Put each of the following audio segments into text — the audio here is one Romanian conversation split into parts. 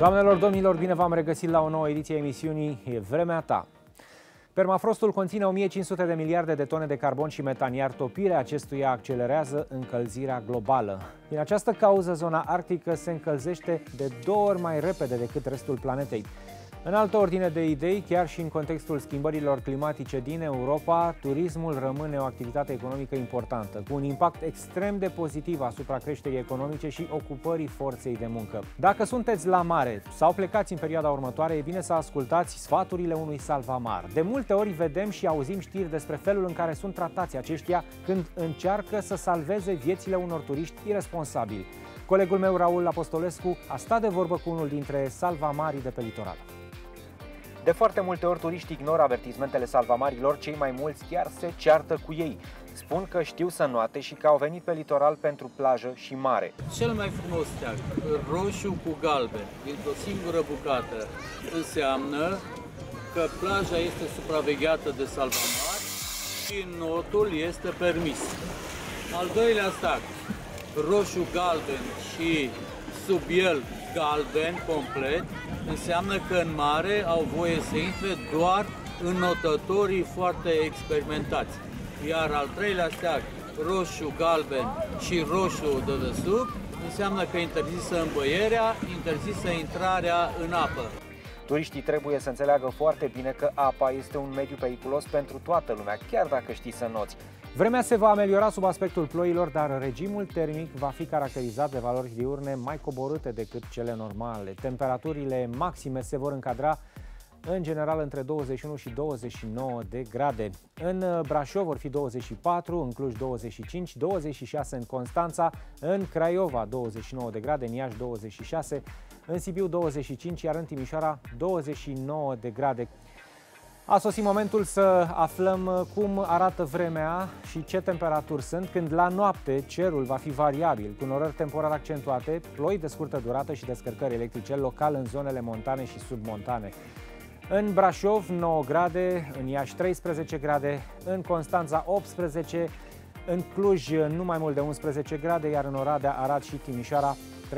Doamnelor, domnilor, bine v-am regăsit la o nouă ediție a emisiunii E Vremea Ta. Permafrostul conține 1500 de miliarde de tone de carbon și metan, iar topirea acestuia accelerează încălzirea globală. Din această cauză, zona arctică se încălzește de 2 ori mai repede decât restul planetei. În altă ordine de idei, chiar și în contextul schimbărilor climatice din Europa, turismul rămâne o activitate economică importantă, cu un impact extrem de pozitiv asupra creșterii economice și ocupării forței de muncă. Dacă sunteți la mare sau plecați în perioada următoare, e bine să ascultați sfaturile unui salvamar. De multe ori vedem și auzim știri despre felul în care sunt tratați aceștia când încearcă să salveze viețile unor turiști iresponsabili. Colegul meu, Raul Apostolescu, a stat de vorbă cu unul dintre salvamarii de pe litoral. De foarte multe ori turiștii ignoră avertismentele salvamarilor, cei mai mulți chiar se ceartă cu ei. Spun că știu să înoate și că au venit pe litoral pentru plajă și mare. Cel mai frumos steag, roșu cu galben, dintr-o singură bucată, înseamnă că plaja este supravegheată de salvamari și notul este permis. Al doilea steag, roșu-galben și sub el galben complet, înseamnă că în mare au voie să intre doar înnotătorii foarte experimentați. Iar al treilea steag, roșu, galben și roșu de desubt, înseamnă că interzisă îmbăierea, interzisă intrarea în apă. Turiștii trebuie să înțeleagă foarte bine că apa este un mediu periculos pentru toată lumea, chiar dacă știi să înoți. Vremea se va ameliora sub aspectul ploilor, dar regimul termic va fi caracterizat de valori diurne mai coborâte decât cele normale. Temperaturile maxime se vor încadra în general între 21 și 29 de grade. În Brașov vor fi 24, în Cluj 25, 26 în Constanța, în Craiova 29 de grade, în Iași 26, în Sibiu 25, iar în Timișoara 29 de grade. A sosit momentul să aflăm cum arată vremea și ce temperaturi sunt, când la noapte cerul va fi variabil, cu norări temporar accentuate, ploi de scurtă durată și descărcări electrice local în zonele montane și submontane. În Brașov 9 grade, în Iași 13 grade, în Constanța 18, în Cluj nu mai mult de 11 grade, iar în Oradea, Arad și Timișoara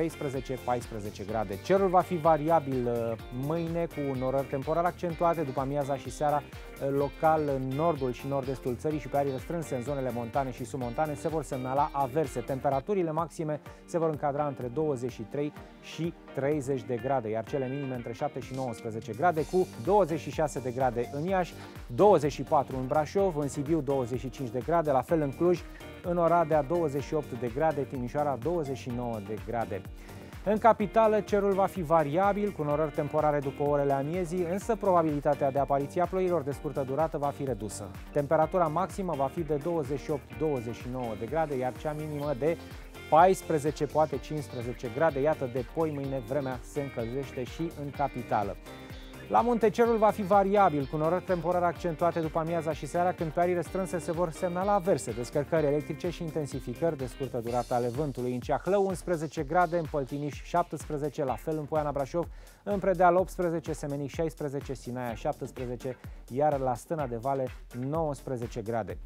13-14 grade. Cerul va fi variabil mâine cu norări temporar accentuate, după amiaza și seara local în nordul și nord-estul țării și pe arii restrânse în zonele montane și submontane se vor semnala averse. Temperaturile maxime se vor încadra între 23 și 30 de grade, iar cele minime între 7 și 19 grade, cu 26 de grade în Iași, 24 în Brașov, în Sibiu 25 de grade, la fel în Cluj, în Oradea 28 de grade, Timișoara 29 de grade. În capitală cerul va fi variabil, cu norări temporare după orele amiezii, însă probabilitatea de apariție a ploilor de scurtă durată va fi redusă. Temperatura maximă va fi de 28-29 de grade, iar cea minimă de 14, poate 15 grade. Iată, de poi mâine vremea se încălzește și în capitală. La munte cerul va fi variabil, cu norări temporar accentuate după amiaza și seara, când pe arii restrânse se vor semnala averse, descărcări electrice și intensificări de scurtă durată ale vântului. În Ceahlău 11 grade, în Păltiniș 17, la fel în Poiana Brașov, în Predeal 18, Semenic 16, Sinaia 17, iar la Stâna de Vale 19 grade.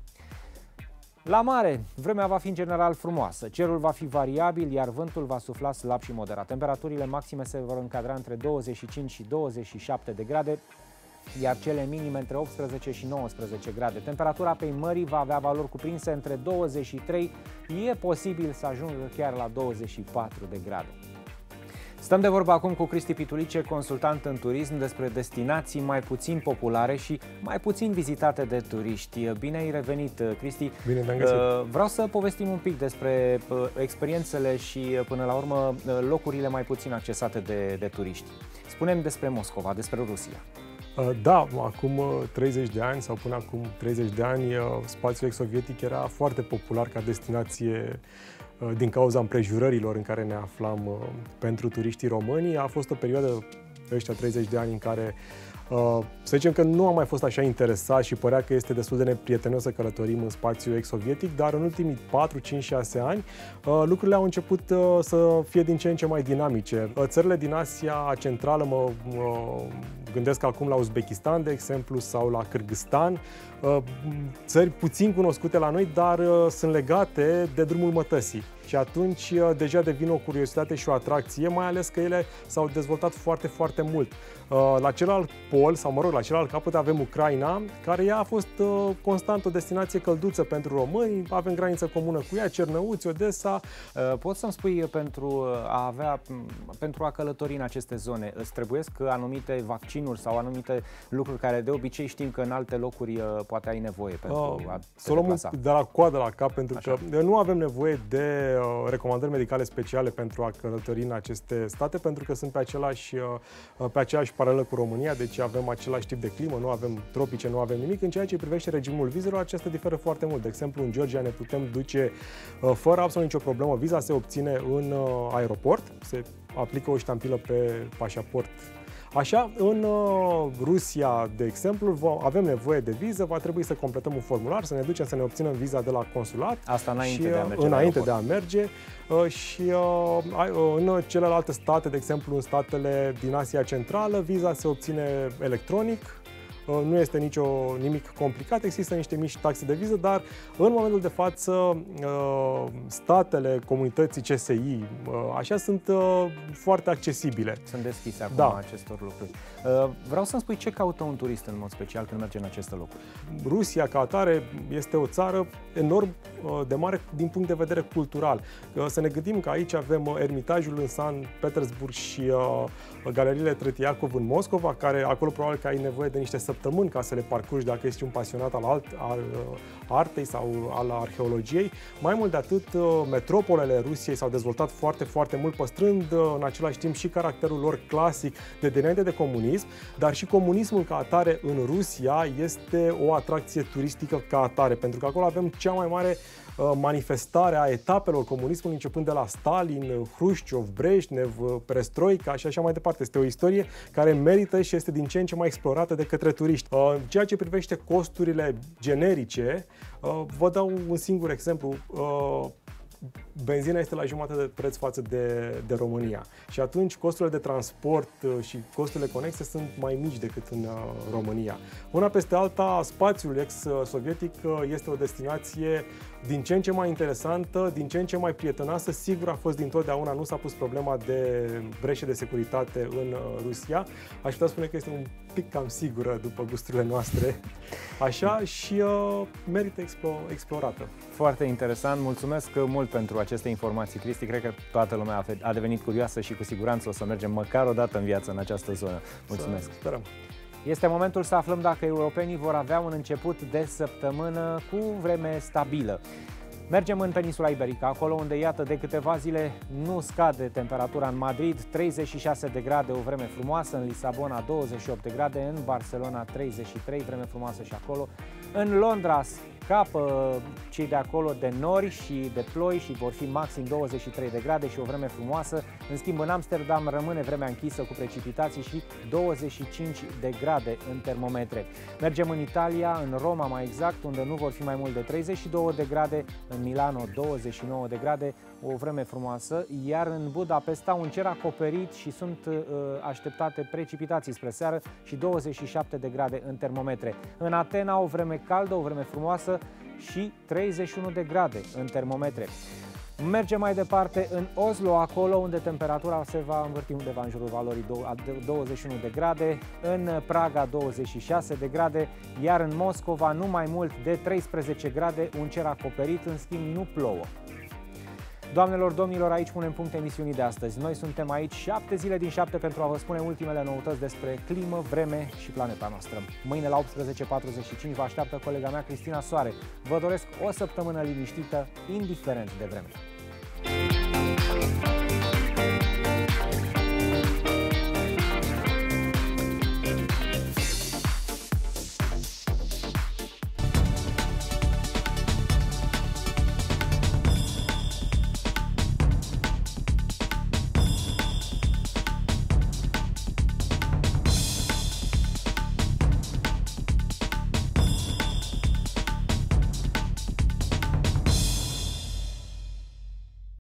La mare, vremea va fi în general frumoasă, cerul va fi variabil, iar vântul va sufla slab și moderat. Temperaturile maxime se vor încadra între 25 și 27 de grade, iar cele minime între 18 și 19 grade. Temperatura apei mării va avea valori cuprinse între 23, e posibil să ajungă chiar la 24 de grade. Stăm de vorbă acum cu Cristi Pitulice, consultant în turism, despre destinații mai puțin populare și mai puțin vizitate de turiști. Bine ai revenit, Cristi! Bine te-am găsit! Vreau să povestim un pic despre experiențele și, până la urmă, locurile mai puțin accesate de turiști. Spune-mi despre Moscova, despre Rusia. Da, acum 30 de ani sau până acum 30 de ani, spațiul ex-sovietic era foarte popular ca destinație din cauza împrejurărilor în care ne aflam pentru turiștii români. A fost o perioadă, ăștia 30 de ani, în care să zicem că nu am mai fost așa interesat și părea că este destul de neprietenos să călătorim în spațiul ex-sovietic, dar în ultimii 4, 5, 6 ani lucrurile au început să fie din ce în ce mai dinamice. Țările din Asia Centrală, mă gândesc acum la Uzbekistan, de exemplu, sau la Kârgâzstan, țări puțin cunoscute la noi, dar sunt legate de drumul mătăsii. și atunci deja devin o curiozitate și o atracție, mai ales că ele s-au dezvoltat foarte, foarte mult. La celălalt pol, sau mă rog, la celălalt capăt avem Ucraina, care ea a fost constant o destinație călduță pentru români, avem graniță comună cu ea, Cernăuți, Odessa. Poți să-mi spui, pentru a călători în aceste zone, îți trebuiesc anumite vaccinuri sau anumite lucruri care de obicei știm că în alte locuri poate ai nevoie pentru a te deplasa? De la coadă la cap, pentru că nu avem nevoie de recomandări medicale speciale pentru a călători în aceste state, pentru că sunt pe aceeași paralelă cu România, deci avem același tip de climă, nu avem tropice, nu avem nimic. În ceea ce privește regimul vizelor, acesta diferă foarte mult. De exemplu, în Georgia ne putem duce fără absolut nicio problemă. Viza se obține în aeroport, se aplică o ștampilă pe pașaport. Așa, în Rusia, de exemplu, avem nevoie de viză, va trebui să completăm un formular, să ne ducem să ne obținem viza de la consulat. Asta înainte de a merge. Și în celelalte state, de exemplu în statele din Asia Centrală, viza se obține electronic. Nu este nimic complicat, există niște mici taxe de viză, dar în momentul de față statele comunității CSI așa sunt foarte accesibile. Sunt deschise acum acestor lucruri. Vreau să-mi spui ce caută un turist în mod special când merge în aceste locuri? Rusia, ca atare, este o țară enorm de mare din punct de vedere cultural. Să ne gândim că aici avem Ermitajul în San Petersburg și galeriile Tretiakov în Moscova, care acolo probabil că ai nevoie de niște săptămâni ca să le parcurgi dacă ești un pasionat al artei sau al arheologiei. Mai mult de atât, metropolele Rusiei s-au dezvoltat foarte, foarte mult, păstrând în același timp și caracterul lor clasic de dinainte de comunism, dar și comunismul ca atare în Rusia este o atracție turistică ca atare, pentru că acolo avem cea mai mare manifestare a etapelor comunismului, începând de la Stalin, Hrușciov, Breșnev, Perestroica și așa mai departe. Este o istorie care merită și este din ce în ce mai explorată de către turiști. În ceea ce privește costurile generice, vă dau un singur exemplu. Benzina este la jumătate de preț față de România și atunci costurile de transport și costurile conexe sunt mai mici decât în România. Una peste alta, spațiul ex-sovietic este o destinație din ce în ce mai interesantă, din ce în ce mai prietenoasă. Sigur, a fost dintotdeauna, nu s-a pus problema de breșe de securitate în Rusia. Aș putea spune că este un pic cam sigură după gusturile noastre. Așa, și merită explorată. Foarte interesant. Mulțumesc mult pentru aceste informații, Cristi. Cred că toată lumea a devenit curioasă și cu siguranță o să mergem măcar o dată în viață în această zonă. Mulțumesc! Sperăm! Este momentul să aflăm dacă europenii vor avea un început de săptămână cu vreme stabilă. Mergem în peninsula iberică, acolo unde, iată, de câteva zile nu scade temperatura în Madrid, 36 de grade, o vreme frumoasă, în Lisabona 28 de grade, în Barcelona 33, vreme frumoasă și acolo. În Londra scapă cei de acolo de nori și de ploi și vor fi maxim 23 de grade și o vreme frumoasă. În schimb, în Amsterdam rămâne vremea închisă cu precipitații și 25 de grade în termometre. Mergem în Italia, în Roma mai exact, unde nu vor fi mai mult de 32 de grade, în Milano 29 de grade, o vreme frumoasă, iar în Budapesta un cer acoperit și sunt așteptate precipitații spre seară și 27 de grade în termometre. În Atena o vreme caldă, o vreme frumoasă și 31 de grade în termometre. Mergem mai departe în Oslo, acolo unde temperatura se va învârti undeva în jurul valorii 21 de grade, în Praga 26 de grade, iar în Moscova nu mai mult de 13 grade, un cer acoperit, în schimb nu plouă. Doamnelor, domnilor, aici punem punct emisiunii de astăzi. Noi suntem aici 7 zile din 7 pentru a vă spune ultimele noutăți despre climă, vreme și planeta noastră. Mâine la 18:45 vă așteaptă colega mea Cristina Soare. Vă doresc o săptămână liniștită, indiferent de vreme.